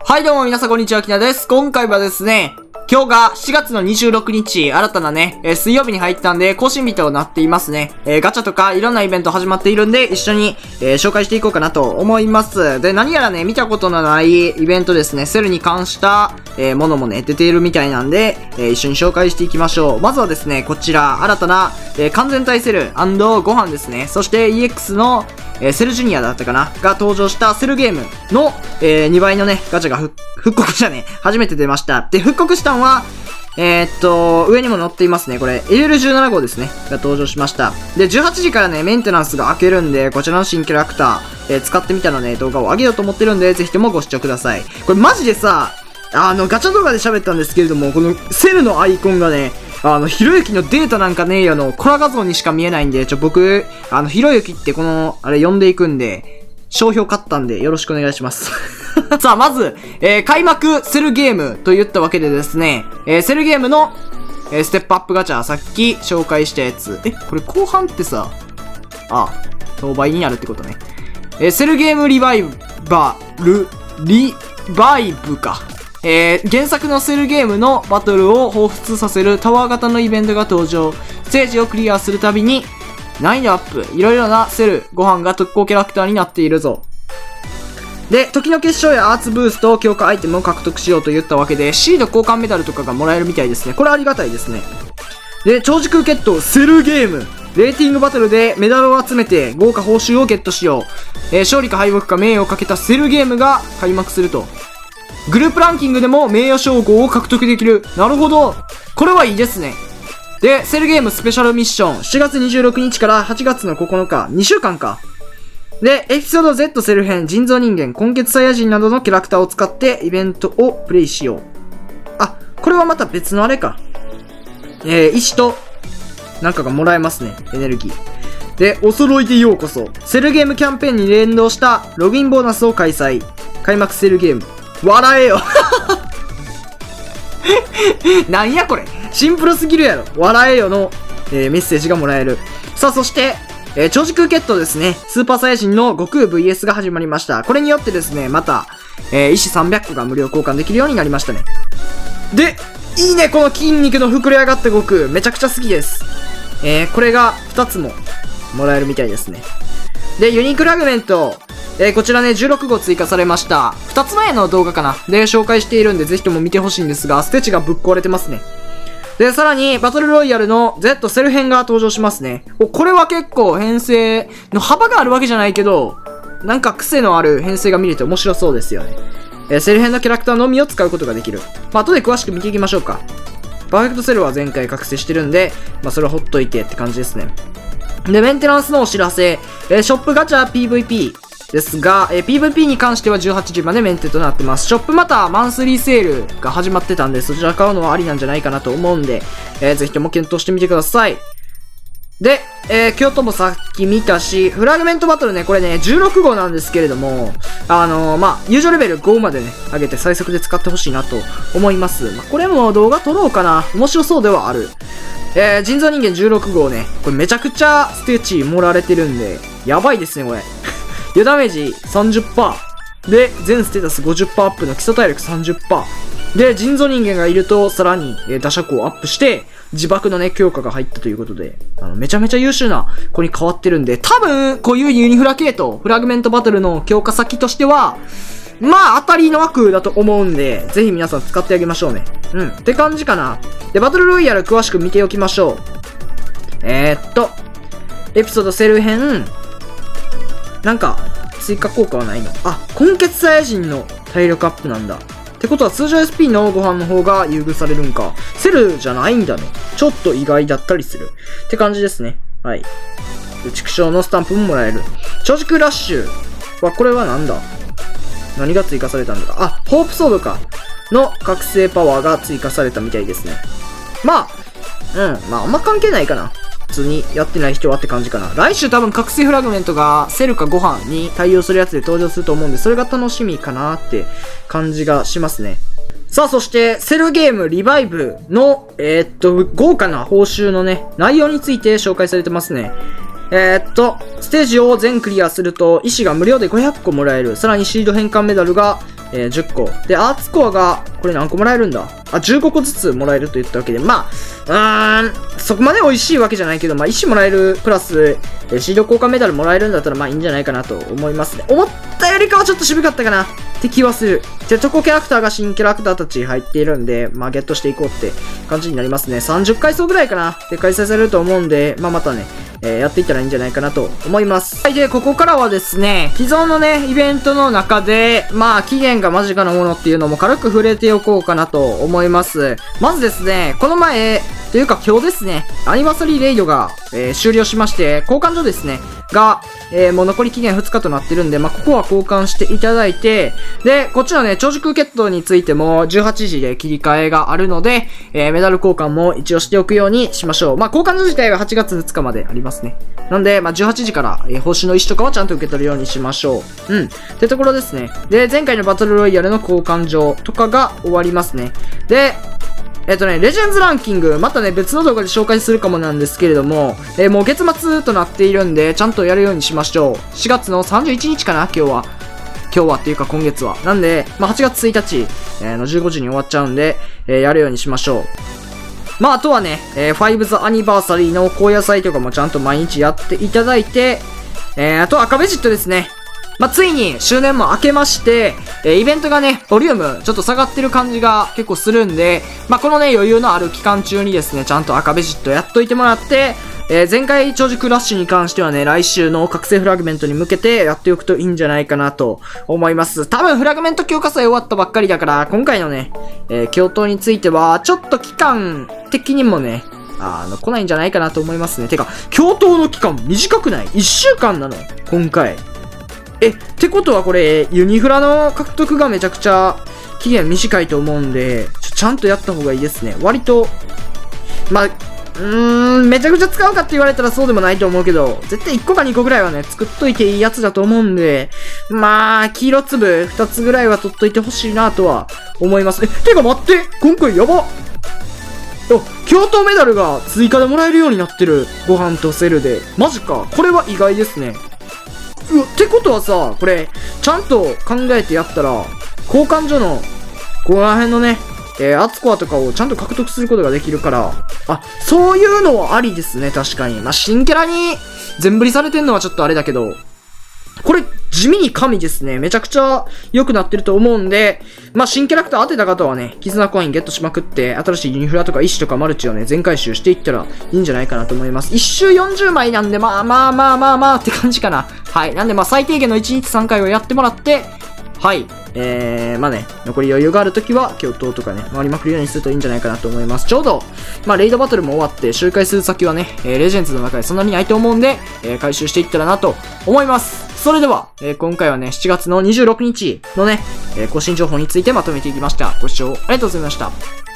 はいどうも皆さんこんにちは、きなです。今回はですね、今日が7月の26日、新たなね、水曜日に入ったんで、更新日となっていますね。ガチャとかいろんなイベント始まっているんで、一緒に、紹介していこうかなと思います。で、何やらね、見たことのないイベントですね、セルに関した、ものもね、出ているみたいなんで、一緒に紹介していきましょう。まずはですね、こちら、新たな、完全体セル&ご飯ですね。そして EX の、セルジュニアだったかなが登場したセルゲームの、2倍のね、ガチャが復刻したね、初めて出ました。で、復刻したのは、上にも載っていますね。これ、LL17 号ですね。が登場しました。で、18時からね、メンテナンスが開けるんで、こちらの新キャラクター、使ってみたのね、動画を上げようと思ってるんで、ぜひともご視聴ください。これマジでさ、ガチャ動画で喋ったんですけれども、このセルのアイコンがね、ひろゆきのデータなんかねえよの、コラ画像にしか見えないんで、僕、ひろゆきってこの、あれ読んでいくんで、商標買ったんで、よろしくお願いします。さあ、まず、開幕セルゲームと言ったわけでですね、セルゲームの、ステップアップガチャ、さっき紹介したやつ。これ後半ってさ、当倍になるってことね。セルゲームリバイブか。原作のセルゲームのバトルを彷彿させるタワー型のイベントが登場。ステージをクリアするたびに、難易度アップ。いろいろなセル、ご飯が特攻キャラクターになっているぞ。で、時の結晶やアーツブースト、強化アイテムを獲得しようと言ったわけで、シード交換メダルとかがもらえるみたいですね。これありがたいですね。で、超時空決闘、セルゲーム。レーティングバトルでメダルを集めて豪華報酬をゲットしよう。勝利か敗北か名誉をかけたセルゲームが開幕すると。グループランキングでも名誉称号を獲得できる。なるほど。これはいいですね。で、セルゲームスペシャルミッション。7月26日から8月の9日。2週間か。で、エピソード Z セル編、人造人間、根血サイヤ人などのキャラクターを使ってイベントをプレイしよう。これはまた別のあれか。石と、なんかがもらえますね。エネルギー。で、お揃いでようこそ。セルゲームキャンペーンに連動したログインボーナスを開催。開幕セルゲーム。笑えよなんやこれ。シンプルすぎるやろ。笑えよの、メッセージがもらえる。さあ、そして、超時空決闘ですね。スーパーサイヤ人の悟空 VS が始まりました。これによってですね、また、石300個が無料交換できるようになりましたね。で、いいね、この筋肉の膨れ上がった悟空。めちゃくちゃ好きです。これが2つももらえるみたいですね。で、ユニークフラグメント。こちらね、16号追加されました。2つ前の動画かなで紹介しているんで、ぜひとも見てほしいんですが、ステッチがぶっ壊れてますね。で、さらに、バトルロイヤルの Z セル編が登場しますね。これは結構編成の幅があるわけじゃないけど、なんか癖のある編成が見れて面白そうですよね。セル編のキャラクターのみを使うことができる。後で詳しく見ていきましょうか。パーフェクトセルは前回覚醒してるんで、それはほっといてって感じですね。で、メンテナンスのお知らせ。ショップガチャ PVP。ですが、PVP に関しては18時までメンテとなってます。ショップまたマンスリーセールが始まってたんで、そちら買うのはありなんじゃないかなと思うんで、ぜひとも検討してみてください。で、京都もさっき見たし、フラグメントバトルね、これね、16号なんですけれども、友情レベル5までね、上げて最速で使ってほしいなと思います。これも動画撮ろうかな。面白そうではある。人造人間16号ね、これめちゃくちゃステージ盛られてるんで、やばいですね、これ。で、ダメージ 30%。で、全ステータス 50% アップの基礎体力 30%。で、人造人間がいると、さらに、打射光をアップして、自爆のね、強化が入ったということで、めちゃめちゃ優秀な子に変わってるんで、多分、こういうユニフラ系統、フラグメントバトルの強化先としては、当たりの枠だと思うんで、ぜひ皆さん使ってあげましょうね。って感じかな。で、バトルロイヤル詳しく見ておきましょう。エピソードセル編、なんか、追加効果はないの。根血サイヤ人の体力アップなんだ。ってことは通常 SP のご飯の方が優遇されるんか。セルじゃないんだね。ちょっと意外だったりする。って感じですね。はい。畜生のスタンプももらえる。超時空ラッシュは、これはなんだ？何が追加されたんだ？ホープソードか。の覚醒パワーが追加されたみたいですね。あんま関係ないかな。普通にやってない人はって感じかな。来週多分覚醒フラグメントがセルかご飯に対応するやつで登場すると思うんで、それが楽しみかなって感じがしますね。さあ、そして、セルゲームリバイブの、豪華な報酬のね、内容について紹介されてますね。ステージを全クリアすると、石が無料で500個もらえる。さらにシード変換メダルが 10個。で、アーツコアが、これ何個もらえるんだ？あ、15個ずつもらえると言ったわけで、まあ、そこまで美味しいわけじゃないけど、まあ、石もらえる、プラス、シード交換メダルもらえるんだったら、まあいいんじゃないかなと思いますね。思ったよりかはちょっと渋かったかなって気はする。で、チョコキャラクターが新キャラクターたち入っているんで、まあゲットしていこうって感じになりますね。30回走ぐらいかなで開催されると思うんで、まあまたね、やっていったらいいんじゃないかなと思います。はい、で、ここからはですね、既存のね、イベントの中で、まあ、期限が間近なものっていうのも軽く触れておこうかなと思います。まずですね、この前、というか今日ですね、アニバーサリーレイドが、終了しまして、交換所ですね、が、もう残り期限2日となってるんで、まあ、ここは交換していただいて、で、こっちのね、超時空決闘についても18時で切り替えがあるので、メダル交換も一応しておくようにしましょう。まあ、交換所自体は8月2日までありますね。なんで、まあ、18時から、星の石とかはちゃんと受け取るようにしましょう。うん。ってところですね。で、前回のバトルロイヤルの交換所とかが終わりますね。で、レジェンズランキング、またね、別の動画で紹介するかもなんですけれども、もう月末となっているんで、ちゃんとやるようにしましょう。4月の31日かな、今日は。今日はっていうか今月は。なんで、まあ、8月1日、の15時に終わっちゃうんで、やるようにしましょう。まあ、あとはね、5th アニバーサリーの高野菜とかもちゃんと毎日やっていただいて、あと赤ベジットですね。まあ、ついに周年も明けまして、イベントがね、ボリュームちょっと下がってる感じが結構するんで、まあ、このね、余裕のある期間中にですね、ちゃんと赤ベジットやっといてもらって、前回超時空ラッシュに関してはね、来週の覚醒フラグメントに向けてやっておくといいんじゃないかなと思います。多分フラグメント強化祭終わったばっかりだから、今回のね、共闘については、ちょっと期間的にもね、来ないんじゃないかなと思いますね。てか、共闘の期間短くない？ 1 週間なの今回。ってことはこれ、ユニフラの獲得がめちゃくちゃ期限短いと思うんで、ちゃんとやった方がいいですね。割と、まあ、めちゃくちゃ使うかって言われたらそうでもないと思うけど、絶対1個か2個ぐらいはね、作っといていいやつだと思うんで、まあ、黄色粒2つぐらいは取っといてほしいなとは思います。てか待って、今回やば共闘メダルが追加でもらえるようになってる。ご飯とセルで。マジか。これは意外ですね。ってことはさ、これ、ちゃんと考えてやったら、交換所の、ここら辺のね、アツコアとかをちゃんと獲得することができるから、そういうのはありですね、確かに。まあ、新キャラに全振りされてんのはちょっとあれだけど、これ、地味に神ですね。めちゃくちゃ良くなってると思うんで、まあ、新キャラクター当てた方はね、絆コインゲットしまくって、新しいユニフラとか石とかマルチをね、全回収していったらいいんじゃないかなと思います。1周40枚なんで、まあって感じかな。はい。なんで、まあ、最低限の1日3回をやってもらって、はい。まあね、残り余裕があるときは、共闘とかね、回りまくるようにするといいんじゃないかなと思います。ちょうど、まあ、レイドバトルも終わって、周回する先はね、レジェンズの中でそんなにないと思うんで、回収していったらなと思います。それでは、今回はね、7月の26日のね、更新情報についてまとめていきました。ご視聴ありがとうございました。